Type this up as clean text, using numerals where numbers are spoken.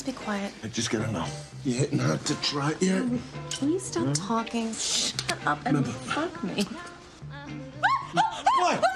Be quiet. I just gotta know. You hitting hard to try yet? Can you stop talking? Shut up and fuck me. What?